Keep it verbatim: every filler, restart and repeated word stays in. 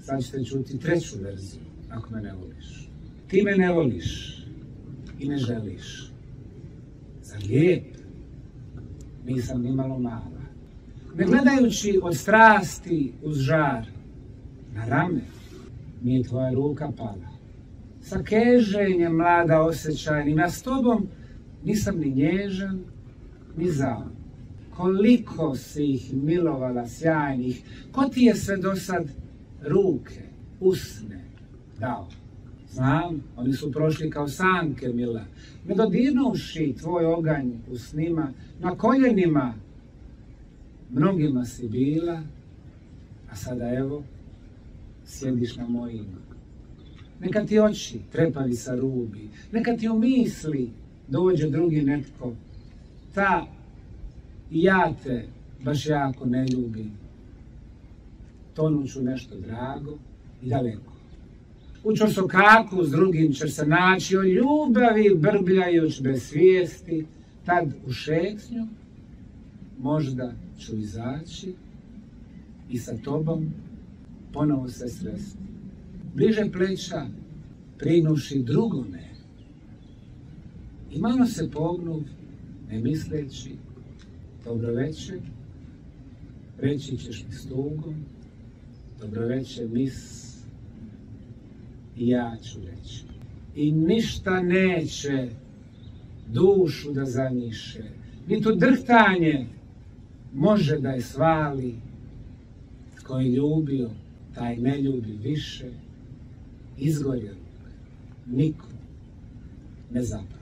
sad ćete čuti treću verziju, ako me ne voliš. Ti me ne voliš i ne želiš. Zar lijep? Nisam ni malo mala. Ne gledajući od strasti uz žar, na rame mi je tvoja ruka pala. Sa keženjem mlada osjećajnim, ja s tobom nisam ni nježan, ni zao. Koliko si ih milovala sjajnih, ko ti je sve do sad ruke, usne dao. Znam, oni su prošli kao sanke, mila, ne dodirnuvši tvoj oganj u snima, na koljenima mnogima si bila, a sada evo, sjediš na mojima. Neka ti oči trepavica rubi, neka ti u misli dođe drugi netko, ta i ja te baš jako ne ljubim. Tonuću nešto drago i daleko. U čorsokaku s drugim ćeš se naći, o ljubavi brbljajuć bez svijesti, tad u šeknju možda ću izaći i sa tobom ponovo se sresti. Bliže pleća prignuši drugome i malo se pognuv, ne misleći, dobro večer, reći ćeš mi s tugom, dobro večer mis, i ja ću reći. I ništa neće dušu da zanjiše, ni tu drhtanje može da je svali. Tko je ljubio, taj ne ljubi više, izgorjelog niko ne zapali.